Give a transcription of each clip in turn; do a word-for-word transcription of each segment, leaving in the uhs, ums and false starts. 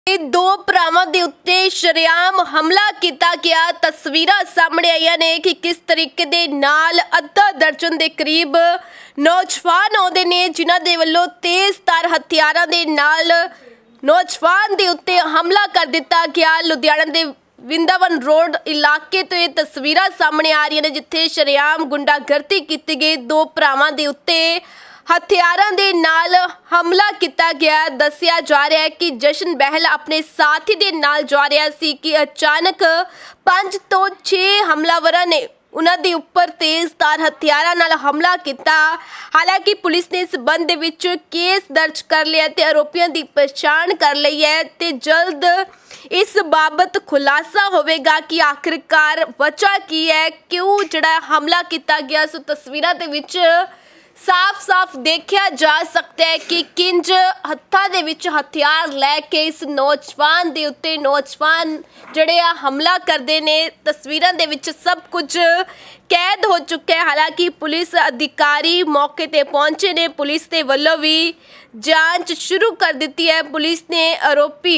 दो भरावां दे उत्ते शरेआम हमला किया गया। तस्वीरां सामने आईयां ने कि किस तरीके दे नाल अद्धा दर्जन दे करीब नौजवान आउंदे ने, जिन्हां दे वल्लों तेज़ धार हथियारां दे नाल नौजवान दे उत्ते हमला कर दिता गया। लुधियाना दे विंदावन रोड इलाके तो ये तस्वीरां सामने आ रही ने, जिथे शरेआम गुंडागर्दी की गई। दो भरावां दे उत्ते हथियारां दे नाल हमला किया गया। दस्सिया जा रहा है कि जशन बहल अपने साथी दे नाल जा रहा सी कि अचानक पांच तो छे हमलावरां ने उन्हां दे उपर तेज़ धार हथियारां नाल हमला किया। हालांकि पुलिस ने इस संबंध दे विच केस दर्ज कर लिया ते आरोपियों की पहचान कर ली है ते जल्द इस बाबत खुलासा होवेगा कि आखिरकार वजह की है, क्यों जिहड़ा हमला किया गया। सो तस्वीरां दे विच साफ साफ देखा जा सकता है कि किंज हत्थां दे विच हथियार लैके इस नौजवान दे उत्ते नौजवान जिहड़े आ हमला करदे ने। तस्वीरां दे विच सब कुछ कैद हो चुका है। हालांकि पुलिस अधिकारी मौके ते पहुंचे ने, पुलिस दे वल्लों भी जांच शुरू कर दी है। पुलिस ने आरोपी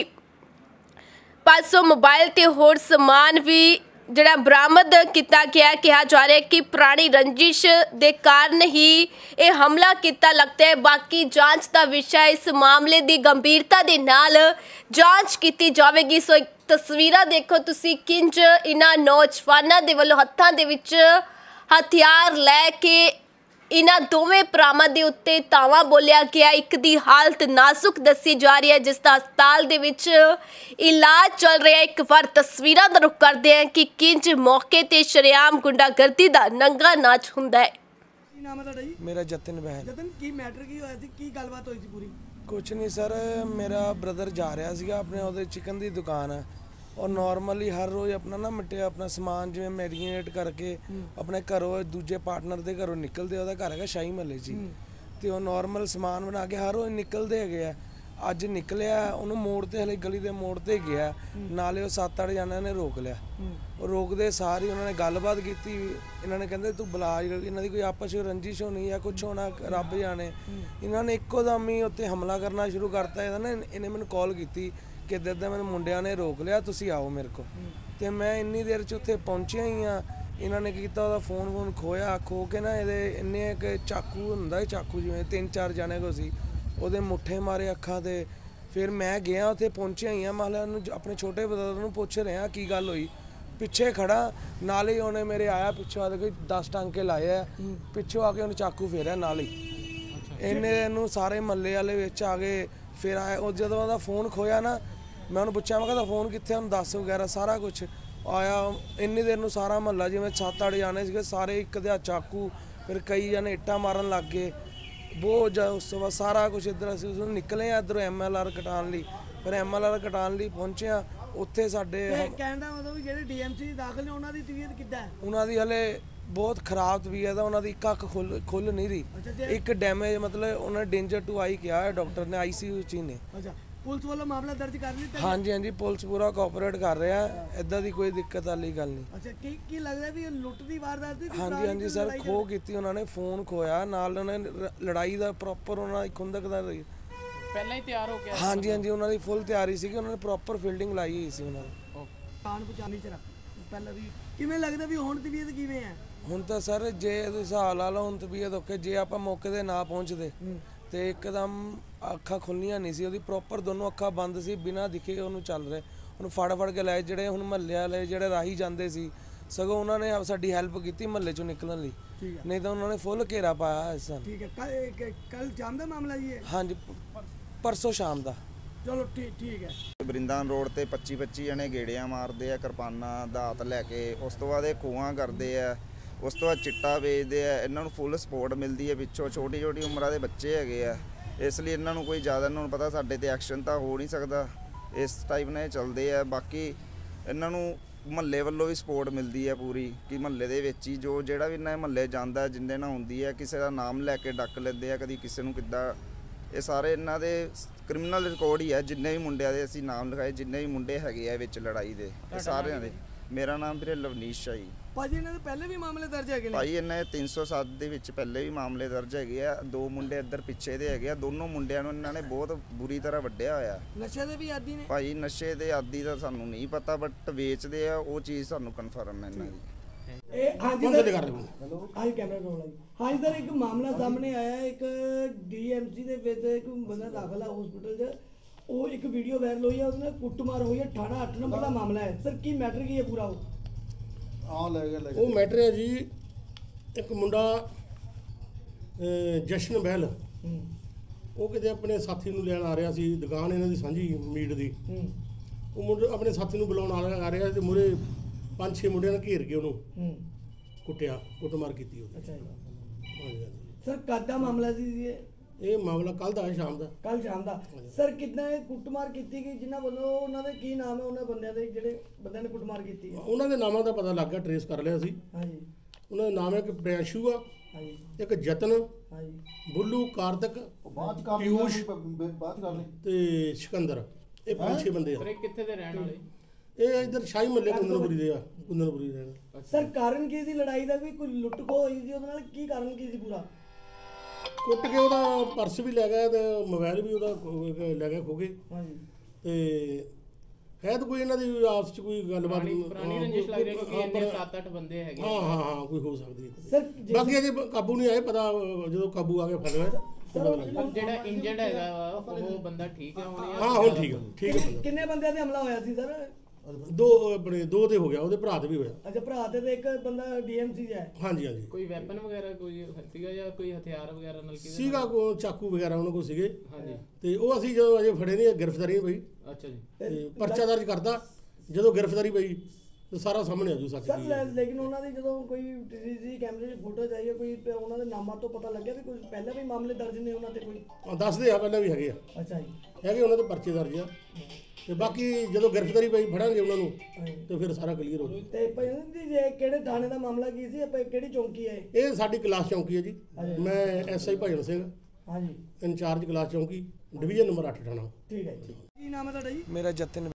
पासों मोबाइल ते होर समान भी जिहड़ा बरामद किया गया। कहा जा रहा है कि पुरानी रंजिश दे कारण ही ये हमला किया लगता है। बाकी जांच का विषय, इस मामले की गंभीरता दे नाल जांच की जाएगी। सो तस्वीरां देखो तुसी किंज इन्हां नौजवानों दे वल्लों हत्थां दे विच हथियार लैके इन्हां दोवें भरावां दे उत्ते धावा बोलिया गया। एक दी हालत नाजुक दसी जा रही है, जिसदा हस्पताल दे विच इलाज चल रहा है। एक बार तस्वीरां दा रुख करदे हैं कि किंज मौके ते शरेआम गुंडागर्दी दा नंगा नाच हुंदा है। की नाम है तुहाडा जी? मेरा जतिन बहल। जतिन की मैटर की होया सी, की गलबात होई सी पूरी? कुछ नहीं सर, मेरा ब्रदर जा रहा सीगा अपने ओहदे चिकन की दुकान है और नॉर्मली हर रोज़ अपना ना मिट्टे अपना समान जिवें मैरीनेट करके अपने घरों दूजे पार्टनर के घरों निकलते, ਉਹਦਾ घर है शाही महल जी, तो वह नॉर्मल समान बना के हर रोज़ निकलते है। अज निकलिया उन्होंने मोड़ ते हले गली के मोड़ ते गया, नाले वो सत्त अठ जणियां ने रोक लिया। रोकते सारी उन्होंने गलबात की, इन्होंने कहते तू बुला, इन्हों की कोई आपस में रंजिश होनी या कुछ होना रब जाने। इन्होंने इक्को दम ही उत्ते हमला करना शुरू करता। इन्हें मैंने कॉल की कि इधर इधर मैंने मुंडिया ने रोक लिया, तुसी आओ मेरे को। तो मैं इन्नी देर च उत्थे पहुंचिया ही हाँ। इन्होंने किया फोन फोन खोया, खो के ना ये इन्ने एक चाकू होंदा, चाकू जिवें तीन चार जने को सी, ਉਹਦੇ मुठे मारे अखा ते। फिर मैं गया उत्थे पहुंचिया ही हाँ, मतलब अपने छोटे ब्रदर नूं पुछ रहा की गल हुई। पिछे खड़ा नाल ही उन्हें मेरे आया पिछों आके कोई दस टांके लाए है, पिछों आके उन्हें चाकू फेरिया नाल ही। इन्हें सारे महल्ले वाले विच आ गए। फिर आया जदों ਉਹਦਾ फोन खोया ना, मैं उन्हें पूछा मैं कहता फोन कित्थे, उन्हें दस वगैरह सारा कुछ आया। इन्नी देर में सारा महल्ला जिवें सत्त अठ जाने सीगे सारे एक दे चाकू, फिर कई जने इट्टां मारन लग गए बहुत ज़्यादा। उस तो बाद सारा कुछ इधर असीं निकले इधरों एम एल आर कटाउण लई। फिर एम एल आर कटाउण लई पहुंचे उत्थे साडे कहण दा मतलब ਜਿਹੜੇ डी एम सी दाखिल ने ਉਹਨਾਂ ਦੀ ਤਬੀਅਤ ਕਿੱਦਾਂ ਹੈ? ਉਹਨਾਂ ਦੀ ਹਲੇ बहुत खराब तबीयत है। उन्होंने एक अख खुल खुल नहीं रही, एक डैमेज मतलब उन्होंने डेंजर टू आई किया है डॉक्टर ने, आई सी यू ची ने। अच्छा, पुलिस वालों मामला दर्ज कर लिया? हाँ जी हाँ जी, पुलिस पूरा कोऑपरेट कर रहा है, इदा की कोई दिक्कत वाली गल नहीं। अच्छा, की की लगदा भी लुੱਟ ਦੀ वारदात थी? हाँ जी हाँ जी सर, खो की उन्होंने फोन खोया, नाल उन्होंने लड़ाई का प्रॉपर उन्होंने खुंदक का पहले ही तैयार हो गया। हाँ जी हाँ जी, उन्होंने फुल तैयारी सी, उन्होंने प्रॉपर फील्डिंग लाई हुई सी। उन्होंने कान पहुंचानी चला पहले भी किवें लगदा भी हुण तबीयत किवें है? ਹੁਣ ਤਾਂ ਸਰ ਜੇ ਹਿਸਾਬ ਲਾ ਲਓ ਹੁਣ ਤਬੀਅਤ ਓਕੇ, ਜੇ ਆਪਾਂ ਮੌਕੇ ਤੇ ਨਾ ਪਹੁੰਚਦੇ ਤੇ ਇੱਕਦਮ ਅੱਖਾਂ ਖੁੱਲੀਆਂ ਨਹੀਂ ਸੀ, ਉਹਦੀ ਪ੍ਰੋਪਰ ਦੋਨੋਂ ਅੱਖਾਂ ਬੰਦ ਸੀ, ਬਿਨਾਂ ਦਿਖੇ ਉਹਨੂੰ ਚੱਲ ਰਿਹਾ। ਉਹਨੂੰ ਫੜ ਫੜ ਕੇ ਲਾਏ, ਜਿਹੜੇ ਹੁਣ ਮਹੱਲੇ ਵਾਲੇ ਜਿਹੜੇ ਰਾਹੀ ਜਾਂਦੇ ਸੀ ਸਗੋਂ ਉਹਨਾਂ ਨੇ ਸਾਡੀ ਹੈਲਪ ਕੀਤੀ ਮਹੱਲੇ ਚੋਂ ਨਿਕਲਣ ਲਈ, ਨਹੀਂ ਤਾਂ ਉਹਨਾਂ ਨੇ ਫੁੱਲ ਘੇਰਾ ਪਾਇਆ ਇਸ ਤਰ੍ਹਾਂ। ਠੀਕ ਹੈ, ਕੱਲ ਸ਼ਾਮ ਦਾ ਮਾਮਲਾ ਜੀ ਹੈ? ਹਾਂਜੀ, ਪਰਸੋਂ ਸ਼ਾਮ ਦਾ। ਚਲੋ ਠੀਕ ਹੈ। ਬਰਿੰਦਾਨ ਰੋਡ ਤੇ ਪੱਚੀ ਪੱਚੀ ਜਣੇ ਗੇੜੀਆਂ ਮਾਰਦੇ ਆ ਕਿਰਪਾਨਾਂ ਦਾਤ ਲੈ ਕੇ, ਉਸ ਤੋਂ ਬਾਅਦ ਇਹ ਖੂਹਾਂ ਕਰਦੇ ਆ, ਉਸ ਤੋਂ ਬਾਅਦ ਚਿੱਟਾ ਵੇਚਦੇ ਆ। ਇਹਨਾਂ ਨੂੰ ਫੁੱਲ ਸਪੋਰਟ ਮਿਲਦੀ ਹੈ ਪਿੱਛੋਂ, ਛੋਟੀ ਛੋਟੀ ਉਮਰਾਂ ਦੇ ਬੱਚੇ ਹੈਗੇ ਆ, ਇਸ ਲਈ ਇਹਨਾਂ ਨੂੰ ਕੋਈ ਜ਼ਿਆਦਾ ਇਹਨਾਂ ਨੂੰ ਪਤਾ ਸਾਡੇ ਤੇ ਐਕਸ਼ਨ ਤਾਂ ਹੋ ਨਹੀਂ ਸਕਦਾ, ਇਸ ਟਾਈਪ ਨਾਲ ਚੱਲਦੇ ਆ। ਬਾਕੀ ਇਹਨਾਂ ਨੂੰ ਮਹੱਲੇ ਵੱਲੋਂ ਵੀ ਸਪੋਰਟ ਮਿਲਦੀ ਹੈ ਪੂਰੀ, ਕਿ ਮਹੱਲੇ ਦੇ ਵਿੱਚ ਹੀ ਜੋ ਜਿਹੜਾ ਵੀ ਇਹਨਾਂ ਮਹੱਲੇ ਜਾਂਦਾ ਜਿੰਦੇ ਨਾਲ ਹੁੰਦੀ ਹੈ, ਕਿਸੇ ਦਾ ਨਾਮ ਲੈ ਕੇ ਡੱਕ ਲੈਂਦੇ ਆ, ਕਦੀ ਕਿਸੇ ਨੂੰ ਕਿੱਦਾਂ। ਇਹ ਸਾਰੇ ਇਹਨਾਂ ਦੇ ਕ੍ਰਿਮੀਨਲ ਰਿਕਾਰਡ ਹੀ ਹੈ, ਜਿੰਨੇ ਵੀ ਮੁੰਡਿਆਂ ਦੇ ਅਸੀਂ ਨਾਮ ਲਿਖਾਏ, ਜਿੰਨੇ ਵੀ ਮੁੰਡੇ ਹੈਗੇ ਆ ਵਿੱਚ ਲੜਾਈ ਦੇ ਸਾਰਿਆਂ ਦੇ। ਮੇਰਾ ਨਾਮ ਵੀਰੇ ਲਵਨੀਸ਼ ਆ ਜੀ। ਭਾਜੀ ਇਹਨਾਂ ਦੇ ਪਹਿਲੇ ਵੀ ਮਾਮਲੇ ਦਰਜ ਹੈਗੇ ਨੇ? ਭਾਈ ਇਹਨਾਂ ਦੇ ਤਿੰਨ ਸੌ ਸੱਤ ਦੇ ਵਿੱਚ ਪਹਿਲੇ ਵੀ ਮਾਮਲੇ ਦਰਜ ਹੈਗੇ ਆ। ਦੋ ਮੁੰਡੇ ਇੱਧਰ ਪਿੱਛੇ ਦੇ ਹੈਗੇ ਆ। ਦੋਨੋਂ ਮੁੰਡਿਆਂ ਨੂੰ ਇਹਨਾਂ ਨੇ ਬਹੁਤ ਬੁਰੀ ਤਰ੍ਹਾਂ ਵੱਢਿਆ ਹੋਇਆ। ਨਸ਼ੇ ਦੇ ਵੀ ਆਦੀ ਨੇ? ਭਾਈ ਨਸ਼ੇ ਦੇ ਆਦੀ ਦਾ ਸਾਨੂੰ ਨਹੀਂ ਪਤਾ, ਬਟ ਵੇਚਦੇ ਆ ਉਹ ਚੀਜ਼ ਸਾਨੂੰ ਕਨਫਰਮ ਹੈ ਇਹਨਾਂ ਦੀ। ਇਹ ਹਾਂਜੀ ਸਰ, ਹੈਲੋ ਆਈ ਕੈਮਰਾ ਕੋਲ ਆਈ। ਹਾਂਜੀ ਸਰ, ਇੱਕ ਮਾਮਲਾ ਸਾਹਮਣੇ ਆਇਆ ਹੈ, ਇੱਕ ਡੀਐਮਸੀ ਦੇ ਵਿੱਚ ਇੱਕ ਬੰਦਾ ਦਾਖਲ ਹੈ ਹਸਪੀਟਲ 'ਚ। ਉਹ ਇੱਕ ਵੀਡੀਓ ਵਾਇਰਲ ਹੋਈ ਹੈ, ਉਹਦੇ ਨਾਲ ਕੁੱਟਮਾਰ ਹੋਈ ਹੈ। ਥਾਣਾ ਅੱਠ ਨੰਬਰ ਦਾ ਮਾਮਲਾ ਹੈ ਸਰ, ਕੀ ਮੈਟਰ ਕੀ ਹੈ ਪੂਰਾ? ਉਹ ਆ ਲੈ ਗਿਆ ਲੈ ਗਿਆ ਉਹ ਮੈਟਰ ਹੈ ਜੀ, ਇੱਕ ਮੁੰਡਾ ਅਹ, ਜਸ਼ਨ ਬਹਿਲ, ਹੂੰ ਉਹ ਕਿਤੇ ਆਪਣੇ ਸਾਥੀ ਨੂੰ ਲੈਣ ਆ ਰਿਹਾ ਸੀ। ਦੁਕਾਨ ਇਹਨਾਂ ਦੀ ਸਾਂਝੀ ਮੀਟ ਦੀ। ਹੂੰ ਉਹ ਮੁੰਡਾ ਆਪਣੇ ਸਾਥੀ ਨੂੰ ਬੁਲਾਉਣ ਆ ਰਿਹਾ ਆ ਰਿਹਾ ਤੇ ਮੂਹਰੇ ਪੰਜ ਛੇ ਮੁੰਡਿਆਂ ਨੇ ਘੇਰ ਕੇ ਉਹਨੂੰ ਹੂੰ ਕੁੱਟਿਆ, ਕੁੱਟਮਾਰ ਕੀਤੀ ਉਹਦੀ। ਅੱਛਾ ਜੀ ਹਾਂਜੀ, ਹਾਂਜੀ। ਸਰ, ਕਦ ਦਾ ਮਾਮਲਾ ਸੀ ਜੀ ਇਹ? ਇਹ ਮਾਮਲਾ ਕੱਲ ਦਾ ਹੈ, ਸ਼ਾਮ ਦਾ। ਕੱਲ ਸ਼ਾਮ ਦਾ। ਸਰ, ਕਿੰਨਾ ਇਹ ਕੁੱਟਮਾਰ ਕੀਤੀ ਗਈ ਜਿਨ੍ਹਾਂ ਵੱਲੋਂ? ਉਹਨਾਂ ਦੇ ਕੀ ਨਾਮ ਹੈ ਉਹਨਾਂ ਬੰਦਿਆਂ ਦੇ ਜਿਹੜੇ ਬੰਦਿਆਂ ਨੇ ਕੁੱਟਮਾਰ ਕੀਤੀ ਹੈ? ਉਹਨਾਂ ਦੇ ਨਾਮਾਂ ਦਾ ਪਤਾ ਲੱਗ ਗਿਆ, ਟਰੇਸ ਕਰ ਲਿਆ ਸੀ। ਹਾਂਜੀ ਉਹਨਾਂ ਦਾ ਨਾਮ ਹੈ ਇੱਕ ਪ੍ਰਿਆਸ਼ੂ ਆ, ਹਾਂਜੀ ਇੱਕ ਜਤਨ, ਹਾਂਜੀ ਬੁੱਲੂ, ਕਾਰਤਕ, ਬਾਅਦ ਚ ਕਰ ਲਈ ਪਿਊਸ਼ ਬਾਅਦ ਚ ਕਰ ਲਈ ਤੇ ਸਿਕੰਦਰ। ਇਹ ਪੰਜ ਛੇ ਬੰਦੇ ਸਰ ਆ। ਇਹ ਕਿੱਥੇ ਦੇ ਰਹਿਣ ਵਾਲੇ? ਇਹ ਇੱਧਰ ਸ਼ਾਹੀ ਮੱਲੇ ਕੁੰਦਨਪੁਰੀ ਦੇ ਆ, ਕੁੰਦਨਪੁਰੀ ਦੇ ਆ। ਸਰ, ਕਾਰਨ ਕੀ ਸੀ ਲੜਾਈ ਦਾ? ਵੀ ਕੋਈ ਲੁੱਟ ਖੋਹ ਹੋਈ ਸੀ ਉਹਦੇ ਨਾਲ? ਕੀ ਕਾਰਨ ਕੀ ਸੀ ਪੂਰਾ? ਕੁੱਟ ਕੇ ਉਹਦਾ ਪਰਸ ਵੀ ਲੈ ਗਿਆ ਤੇ ਮੋਬਾਈਲ ਵੀ ਉਹਦਾ ਖੋ- ਲੈ ਗਿਆ ਖੋ ਕੇ। ਹਾਂਜੀ ਤੇ ਹੈ ਤਾਂ ਕੋਈ ਇਹਨਾਂ ਦੀ ਆਪਸ ਚ ਕੋਈ ਗੱਲਬਾਤ। ਪੁਰਾਣੀ ਪੁਰਾਣੀ ਰੰਜਿਸ਼ ਲੱਗ ਰਹੀ ਹੈ ਕਿ ਹਾਂ, ਇੰਨੇ ਪਰ- ਸੱਤ ਅੱਠ ਬੰਦੇ ਹੈਗੇ। ਹਾਂ ਹਾਂ ਹਾਂ ਕੋਈ ਹੋ ਸਕਦੀ ਹੈ। ਸਰ, ਜੇ- ਬਾਕੀ ਅਜੇ ਕਾਬੂ ਨਹੀਂ ਆਏ, ਪਤਾ ਜਦੋਂ ਕਾਬੂ ਆ ਗਿਆ ਫੜ ਲਿਆ ਪਤਾ ਲੱਗ ਗਿਆ। ਪਰ ਜਿਹੜਾ ਇੰਜਰਡ ਹੈਗਾ ਵਾ ਉਹ ਬੰਦਾ ਠੀਕ ਹੈ ਹੁਣ? ਹਾਂ ਹੁਣ ਠੀਕ ਆ, ਠੀਕ ਹੈ ਕਿੰਨੇ- ਬੰਦਾ। ਕਿੰਨੇ ਬੰਦਿਆਂ ਤੇ ਹਮਲਾ ਹੋਇਆ ਸੀ ਸਰ? ਦੋ ਆਪਣੇ ਦੋ ਤੇ ਹੋ ਗਿਆ, ਉਹਦੇ ਭਰਾ ਤੇ ਵੀ ਹੋਇਆ। ਅੱਛਾ, ਭਰਾ ਤੇ ਤੇ ਇੱਕ ਬੰਦਾ ਡੀਐਮਸੀ 'ਚ ਹੈ। ਹਾਂਜੀ ਹਾਂਜੀ ਕੋਈ ਵੈਪਨ ਵਗੈਰਾ ਕੋਈ ਸੀਗਾ ਜਾਂ ਕੋਈ ਹਥਿਆਰ ਵਗੈਰਾ ਨਾਲ ਕਿਹਦੇ ਸੀਗਾ ਨਾਲ? ਕੋ ਚਾਕੂ ਵਗੈਰਾ ਉਹਨਾਂ ਕੋਲ ਸੀਗੇ। ਹਾਂਜੀ ਤੇ ਉਹ ਅਸੀਂ ਜਦੋਂ ਅਜੇ ਫੜੇ ਨਹੀਂ, ਗ੍ਰਿਫਤਾਰੀ ਪਈ ਅੱਛਾ ਜੀ। ਤੇ ਪਰਚਾ ਦਰਜ ਕਰਦਾ। ਜਦੋਂ ਗ੍ਰਿਫਤਾਰੀ ਪਈ ਤੇ ਸਾਰਾ ਸਾਹਮਣੇ ਆ ਜੂ ਸੱਚ ਸਰ, ਕੀ ਲੈ- ਹੈ। ਲੇਕਿਨ ਉਹਨਾਂ ਦੀ ਜਦੋਂ ਕੋਈ ਸੀਸੀ ਕੈਮਰੇ 'ਚ ਫੋਟੋ ਚਾਹੀਏ, ਕੋਈ ਤੇ ਉਹਨਾਂ ਦੇ ਨਾਮਾਂ ਤੋਂ ਪਤਾ ਲੱਗਿਆ ਵੀ ਕੋਈ ਪਹਿਲਾਂ ਵੀ ਮਾਮਲੇ ਦਰਜ ਨੇ ਉਹਨਾਂ ਤੇ ਕੋਈ? ਹਾਂ, ਦੱਸਦੇ ਆ ਪਹਿਲਾਂ ਵੀ ਹੈਗੇ ਆ, ਅੱਛਾ ਜੀ ਹੈਗੇ ਉਹਨਾਂ ਦੇ ਪਰਚੇ ਦਰਜ ਆ। ਤੇ ਬਾਕੀ ਜਦੋਂ ਗ੍ਰਿਫਤਾਰੀ ਪਈ ਫੜਾਂਗੇ ਉਹਨਾਂ ਨੂੰ ਹਾਂਜੀ। ਤੇ ਫਿਰ ਸਾਰਾ ਕਲੀਅਰ ਹੋ ਜੂ। ਤੇ ਭਾਈ ਜੀ, ਜੇ ਕਿਹੜੇ ਥਾਣੇ ਦਾ ਮਾਮਲਾ ਕੀ ਸੀ? ਆਪਾਂ ਕਿਹੜੀ ਚੌਂਕੀ ਹੈ? ਇਹ ਸਾਡੀ ਕਲਾਸ ਚੌਂਕੀ ਹੈ ਜੀ। ਮੈਂ ਐਸਆਈ ਭਜਨ ਸਿੰਘ, ਹਾਂਜੀ ਇੰਚਾਰਜ ਕਲਾਸ ਚੌਂਕੀ, ਡਿਵੀਜ਼ਨ ਨੰਬਰ ਅੱਠ ਥਾਣਾ। ਠੀਕ ਹੈ ਜੀ। ਕੀ ਨਾਮ ਹੈ ਤੁਹਾਡਾ ਜੀ? ਮੇਰਾ ਜਤਨ